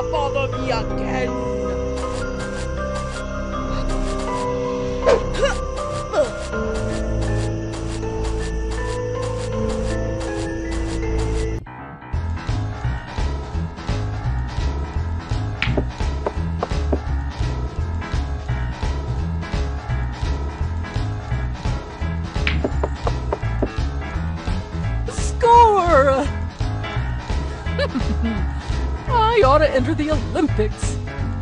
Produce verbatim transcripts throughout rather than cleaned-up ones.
bother me again. Score! I ought to enter the Olympics.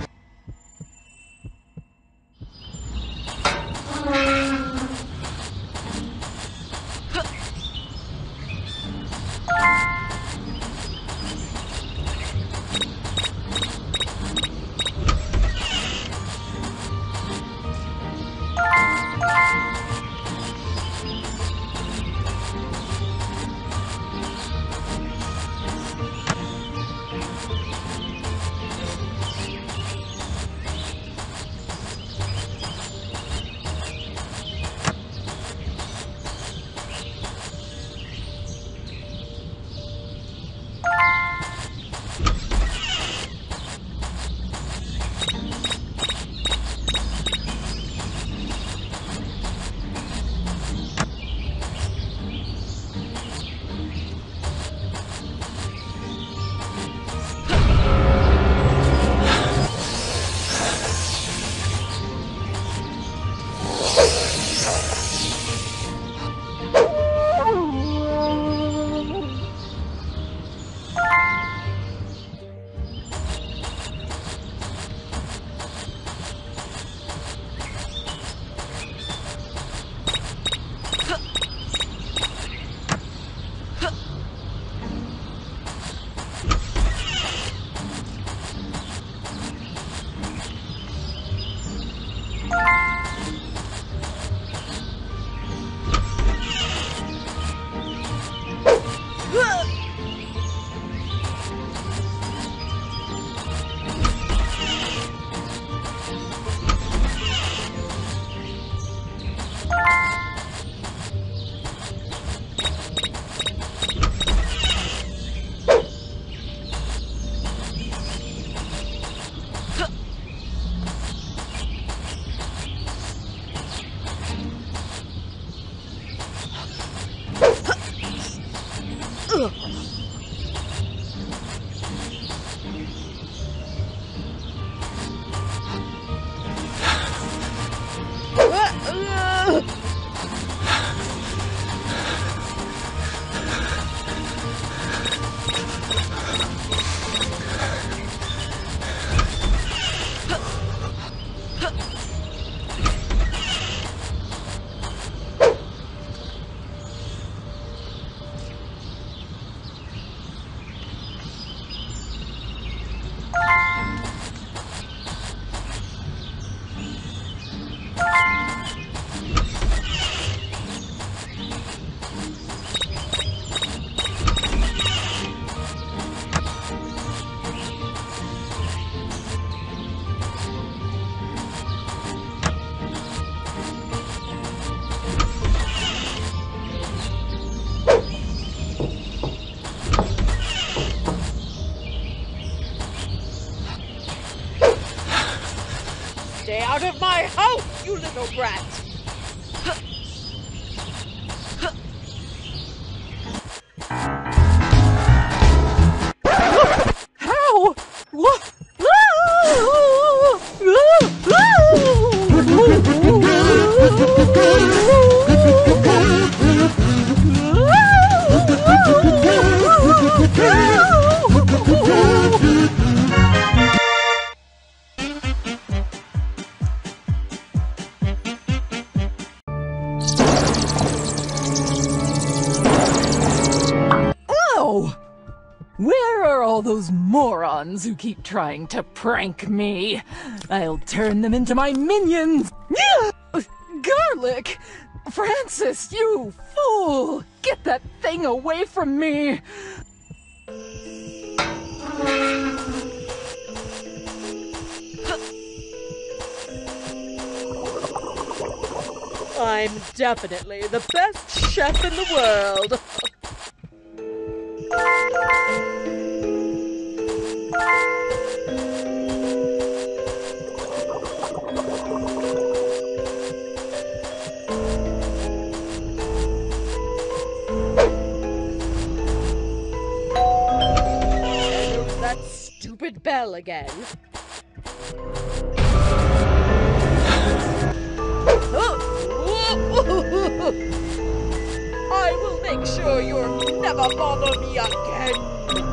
Stay out of my house, you little brat! How? What? Where are all those morons who keep trying to prank me? I'll turn them into my minions! Garlic! Francis, you fool! Get that thing away from me! I'm definitely the best chef in the world. well again. I will make sure you'll never bother me again.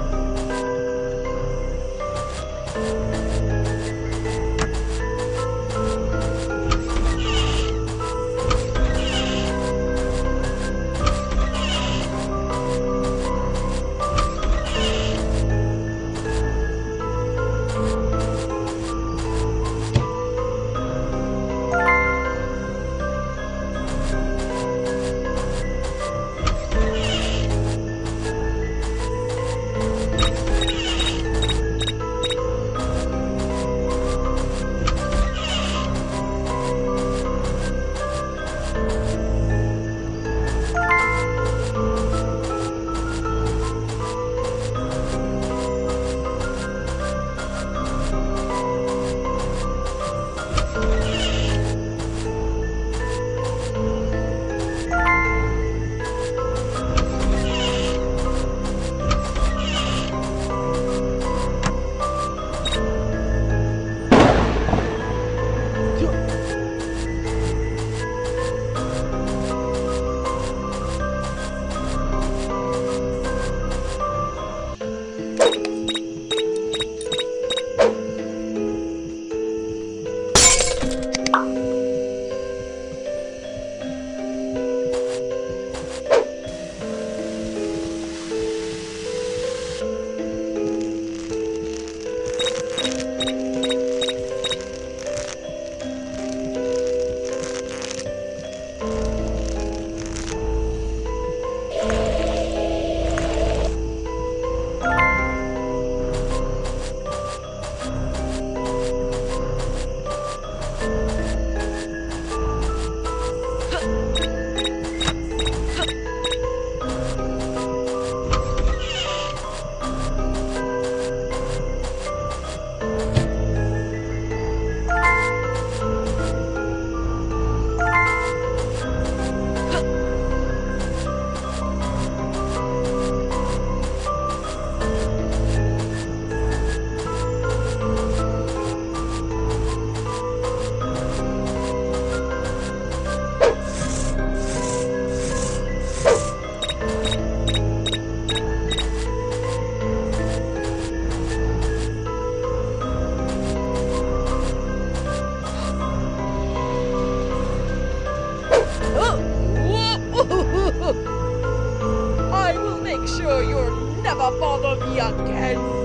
I will make sure you'll never bother me again.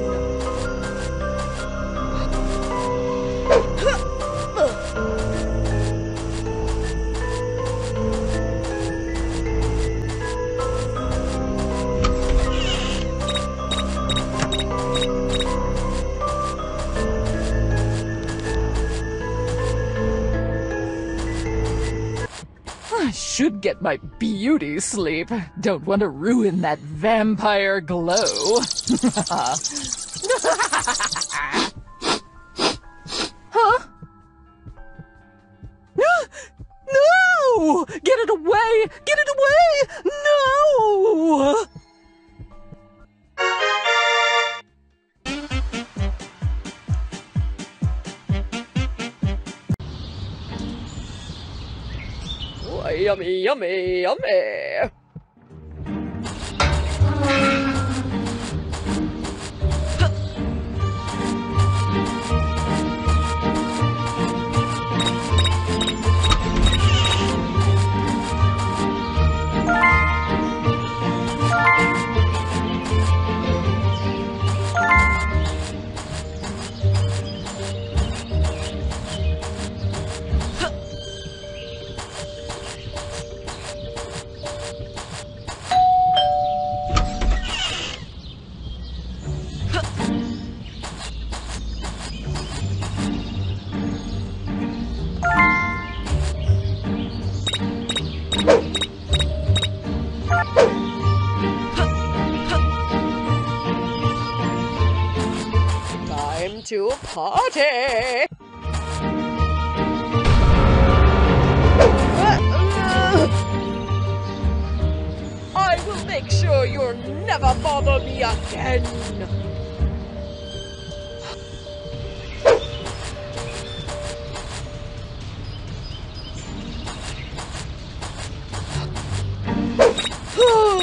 I should get my beauty sleep. Don't want to ruin that vampire glow. Huh? No! Get it away! Get it away! No! Oh, yummy, yummy, yummy. Time to party! I will make sure you'll never bother me again!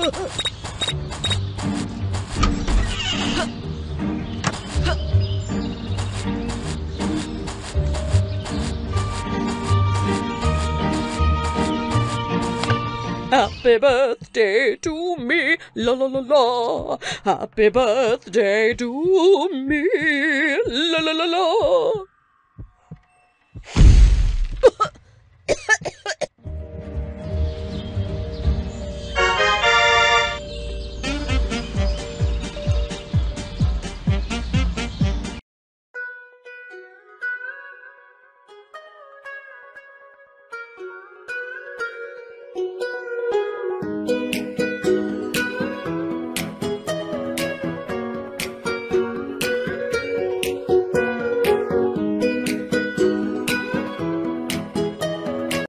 Happy birthday to me, la la la la. Happy birthday to me, la la la la.